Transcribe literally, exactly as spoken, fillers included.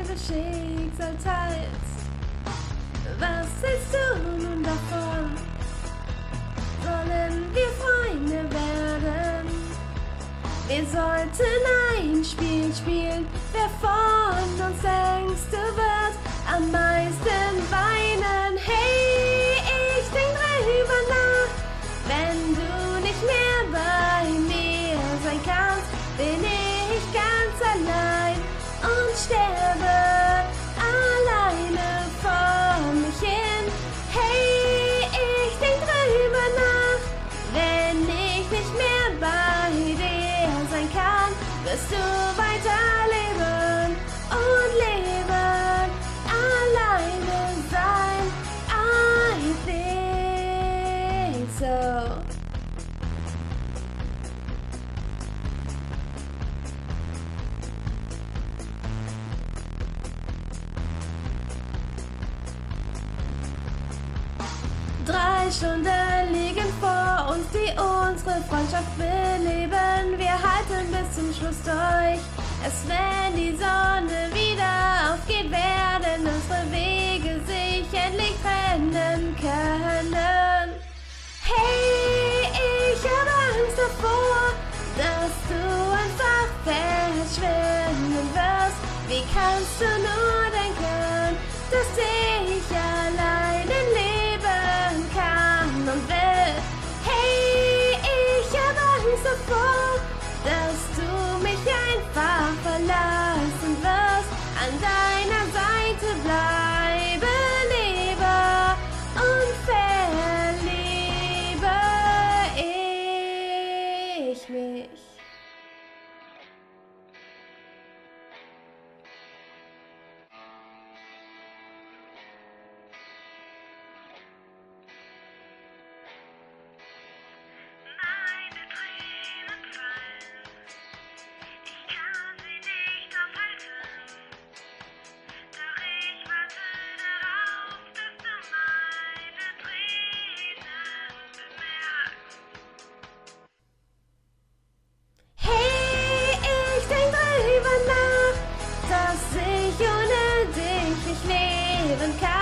das Schicksal teilt. Was hältst du nun davon? Sollen wir Freunde werden? Wir sollten ein Spiel spielen. Wer von uns denkst du wird am meisten weinen? Hey, ich denk drüber nach. Wenn du nicht mehr bei mir sein kannst, bin ich ganz allein und sterbe alleine vor mich hin. Hey, ich denk drüber nach. Wenn ich nicht mehr bei dir sein kann, wirst du weiterleben und leben, alleine sein. I think so. Drei Stunden liegen vor uns, die unsere Freundschaft beleben. Wir halten bis zum Schluss durch. Erst wenn die Sonne wieder aufgeht, werden unsere Wege sich endlich trennen können. Hey, ich habe Angst davor, dass du einfach verschwinden wirst. Wie kannst du nur denken, dass ich alleine leben kann und will? Hey, ich habe Angst davor, dass du mich einfach verlassen wirst. An deiner Seite bleibe, lebe und verliebe ich mich. Dass ich ohne dich nicht leben kann.